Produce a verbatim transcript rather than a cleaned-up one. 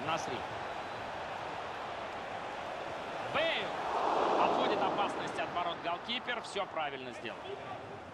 Насри. Бейл. Отходит опасность от ворот голкипер. Все правильно сделал.